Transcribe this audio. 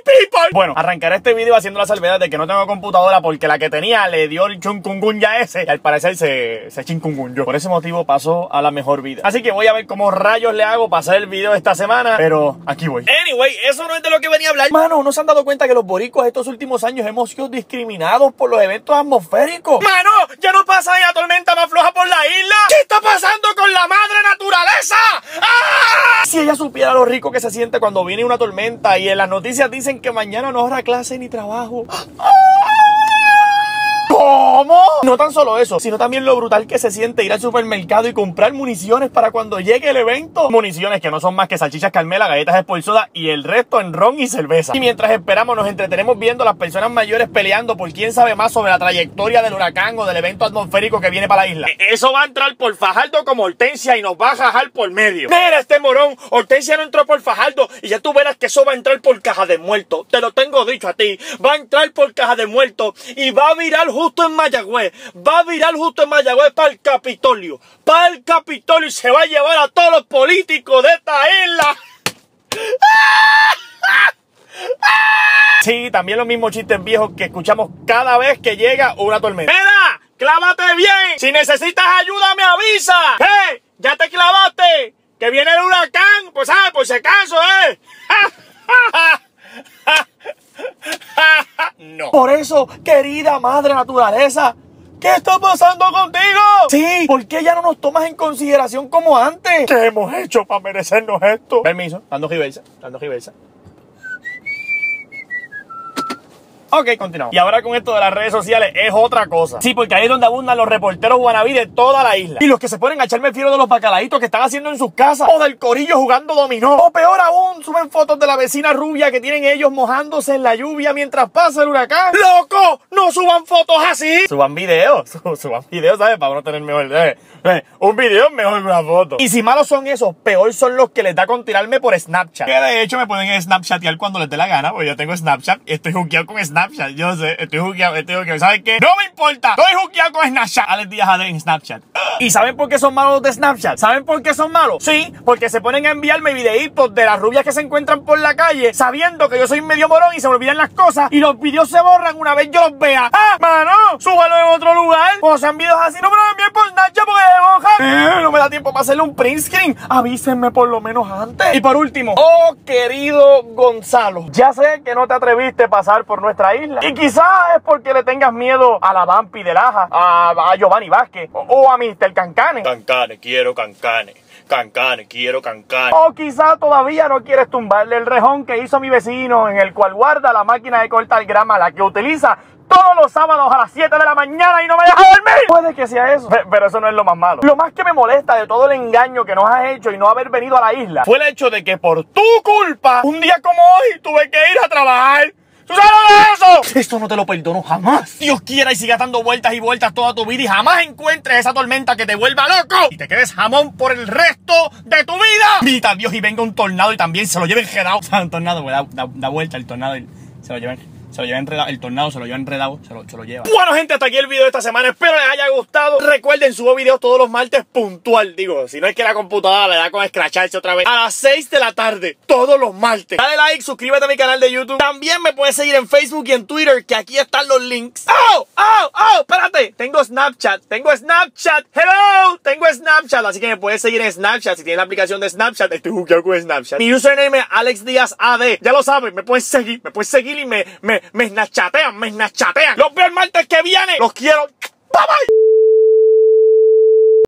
people. Bueno, arrancaré este video haciendo la salvedad de que no tengo computadora porque la que tenía le dio el chunkungunya ese y al parecer se chinkungunyó. Por ese motivo pasó a la mejor vida. Así que voy a ver cómo rayos le hago para hacer el video esta semana, pero aquí voy. Anyway, eso no es de lo que venía a hablar. Mano, ¿no se han dado cuenta que los boricuas estos últimos años hemos sido discriminados por los eventos atmosféricos? Mano, ya no pasa ni la tormenta más floja por la isla. ¿Qué está pasando con la madre naturaleza? ¡Ah! Si ella supiera lo rico que se siente cuando viene una tormenta y en las noticias dicen que mañana no habrá clase ni trabajo. ¡Ah! ¿Cómo? No tan solo eso, sino también lo brutal que se siente ir al supermercado y comprar municiones para cuando llegue el evento. Municiones que no son más que salchichas Carmela, galletas Sport Soda y el resto en ron y cerveza. Y mientras esperamos nos entretenemos viendo a las personas mayores peleando por quién sabe más sobre la trayectoria del huracán o del evento atmosférico que viene para la isla. Eso va a entrar por Fajardo como Hortensia y nos va a jajar por medio. Mira este morón, Hortensia no entró por Fajardo y ya tú verás que eso va a entrar por Caja de Muertos. Te lo tengo dicho a ti, va a entrar por Caja de Muertos y va a virar justo en Mayagüez, va a virar justo en Mayagüez para el Capitolio, y se va a llevar a todos los políticos de esta isla. Sí, también los mismos chistes viejos que escuchamos cada vez que llega una tormenta. ¡Mira! ¡Clávate bien! Si necesitas ayuda me avisa. ¡Hey! ¡Ya te clavaste! ¡Que viene el huracán! Pues sabes, por si acaso, No. Por eso, querida madre naturaleza, ¿qué está pasando contigo? Sí, ¿por qué ya no nos tomas en consideración como antes? ¿Qué hemos hecho para merecernos esto? Permiso, dando giversa. Ok, continuamos. Y ahora con esto de las redes sociales es otra cosa. Sí, porque ahí es donde abundan los reporteros wannabe de toda la isla. Y los que se ponen a echarme el fiero de los bacalaitos que están haciendo en sus casas. O del corillo jugando dominó. O peor aún, suben fotos de la vecina rubia que tienen ellos mojándose en la lluvia mientras pasa el huracán. ¡Loco! ¡No suban fotos así! Suban videos. Suban videos, ¿sabes? Para uno tener mejor... un video es mejor que una foto. Y si malos son esos, peor son los que les da con tirarme por Snapchat. Que de hecho me pueden snapchatear cuando les dé la gana, porque yo tengo Snapchat y estoy juqueado con Snapchat. Yo sé, estoy juqueado. ¿Saben qué? No me importa. Estoy juqueado con Snapchat. Alex Díaz AD en Snapchat. ¿Y saben por qué son malos los de Snapchat? ¿Saben por qué son malos? Sí, porque se ponen a enviarme videitos de las rubias que se encuentran por la calle, sabiendo que yo soy medio morón y se me olvidan las cosas, y los videos se borran una vez yo los vea. ¡Ah, mano! ¡Súbalo en otro lugar! Cuando sean videos así, no me los envíen por Snapchat porque se mojan. No me da tiempo para hacerle un print screen. Avísenme por lo menos antes. Y por último, oh querido Gonzalo, ya sé que no te atreviste a pasar por nuestra isla. Y quizás es porque le tengas miedo a la Vampi de Laja, a Giovanni Vázquez o a Mr. Cancane. Cancane, quiero Cancane. Cancane, quiero Cancane. O quizás todavía no quieres tumbarle el rejón que hizo mi vecino, en el cual guarda la máquina de cortar grama, la que utiliza todos los sábados a las 7 de la mañana y no me deja dormir. Puede que sea eso, pero eso no es lo más malo. Lo más que me molesta de todo el engaño que nos has hecho y no haber venido a la isla fue el hecho de que por tu culpa, un día como hoy, tuve que ir a trabajar. ¿Tú sabes eso? Esto no te lo perdono jamás. Dios quiera y sigas dando vueltas y vueltas toda tu vida y jamás encuentres esa tormenta que te vuelva loco y te quedes jamón por el resto de tu vida. Grita Dios y venga un tornado y también se lo lleve enredado. O sea, un tornado, da vuelta el tornado y se lo lleva enredado, el tornado se lo lleva enredado, se lo lleva. Bueno, gente, hasta aquí el video de esta semana. Espero les haya gustado. Recuerden, subo videos todos los martes puntual. Digo, si no es que la computadora le da con escracharse otra vez. A las 6 de la tarde, todos los martes. Dale like, suscríbete a mi canal de YouTube. También me puedes seguir en Facebook y en Twitter, que aquí están los links. ¡Oh! Espérate. Tengo Snapchat. Hello. Tengo Snapchat. Así que me puedes seguir en Snapchat. Si tienes la aplicación de Snapchat, estoy jugueado con Snapchat. Mi username es Alex Díaz AD. Ya lo sabes, me puedes seguir y me snapchatean. Los veo el martes que viene. Los quiero. Bye bye.